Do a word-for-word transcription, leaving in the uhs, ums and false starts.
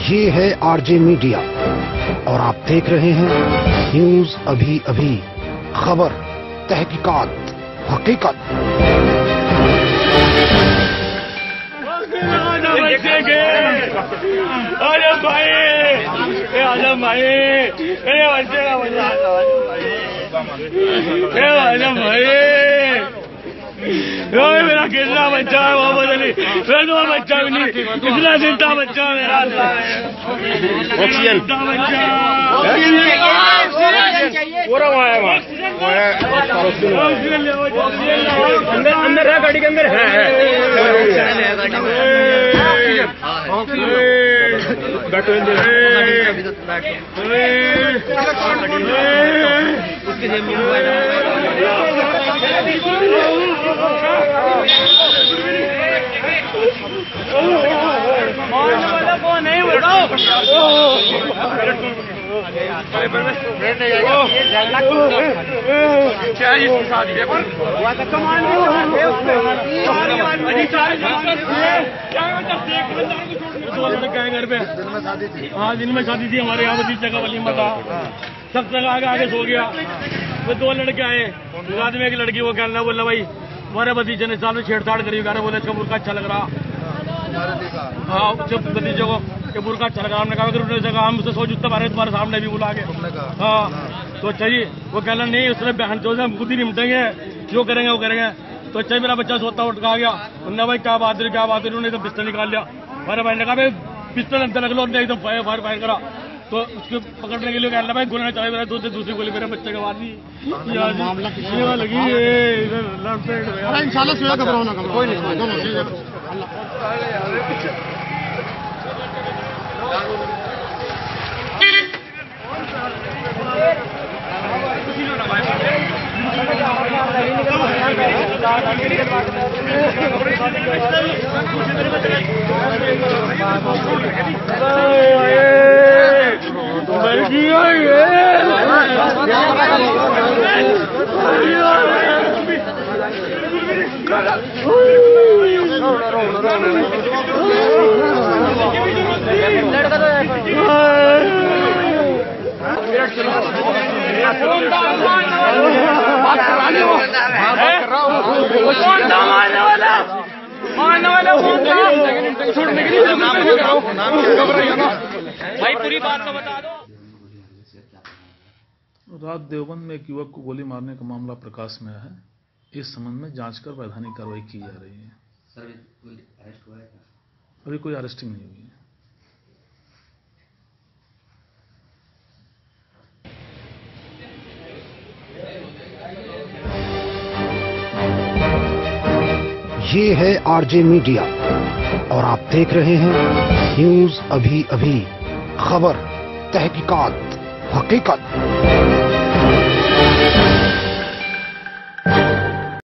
ये है RJ media और आप देख रहे हैं न्यूज अभी अभी, खबर, तहकीकात, हकीकत। अरे भाई, आजम भाई, अरे बच्चे का बच्चा, आजम भाई, मेरा कितना बच्चा है वो बदली, मेरा तो बच्चा भी नहीं, कितना जिंदा बच्चा मेरा ऑक्सीजन पूरा वहाँ है, अंदर अंदर है, गाड़ी के अंदर है, बैठो उसके जेब में मोबाइल नहीं बताओ। घर पे हाँ दिन में शादी थी हमारे यहाँ बदी जगह वलीमा था, सब जगह आगे आगे सो गया। वो दो लड़के आए, बाद में एक लड़की वो कहना बोला भाई हमारे भतीजे ने साल में छेड़छाड़ करी, बोले इसका बुरका अच्छा लग रहा। हाँ जब भतीजे को कि बुरका अच्छा लगा, हमने कहा अगर उन्होंने जगह हम उससे सौ जुत्ता मारे तुम्हारे सामने भी बुला के। हाँ तो चाहिए वो कहना नहीं उसने बहन चो हम खुद ही निपटेंगे, जो करेंगे वो करेंगे। तो अच्छा मेरा बच्चा सोता उठ आ गया, उन्होंने भाई क्या बात है क्या बात है, उन्होंने एकदम पिस्टल निकाल लिया। हमारे भाई ने कहा भाई पिस्टल अंदर रख लो, उन्होंने एकदम फायर फायर फायर करा। तो उसको पकड़ने के लिए कहना भाई गोली चला, मेरा दूसरी दूसरी गोली मेरे बच्चे के बाद लगी है। इंशाल्लाह सुबह घबराओ ना, कोई नहीं। भाई पूरी बात तो बता दो। रात देवबंद में एक युवक को गोली मारने का मामला प्रकाश में आया है। इस संबंध में जांच कर वैधानिक कार्रवाई की जा रही है। सर कोई अरेस्ट हुआ है? अभी कोई अरेस्टिंग नहीं हुई है। ये है आरजे मीडिया और आप देख रहे हैं न्यूज अभी अभी, खबर, तहकीकात, हकीकत।